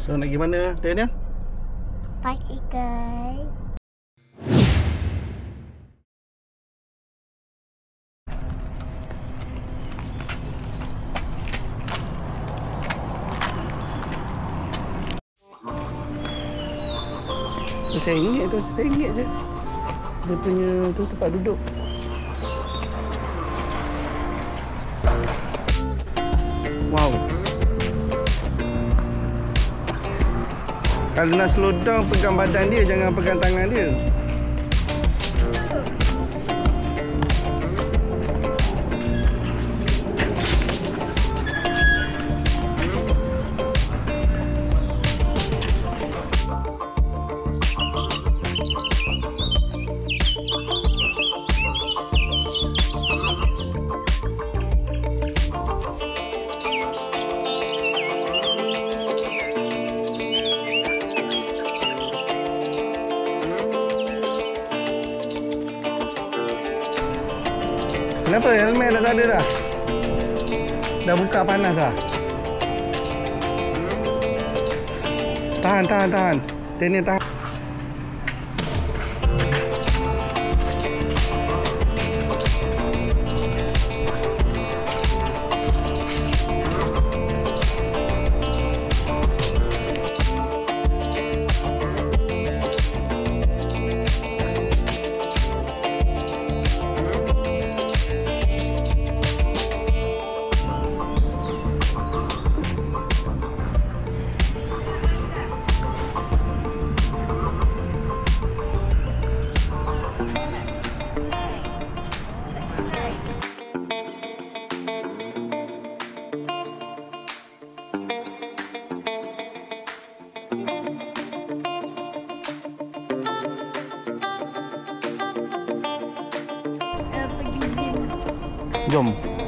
So nak pergi mana Daniel? Pacikai. RM1 tu, RM1 je. Dia punya tu tempat duduk. Wow. Kalau nak slow down, pegang badan dia, jangan pegang tangan dia. Kenapa? Helmet dah tak ada dah? Dah buka panas dah? Tahan. Daniel tahan. Jom.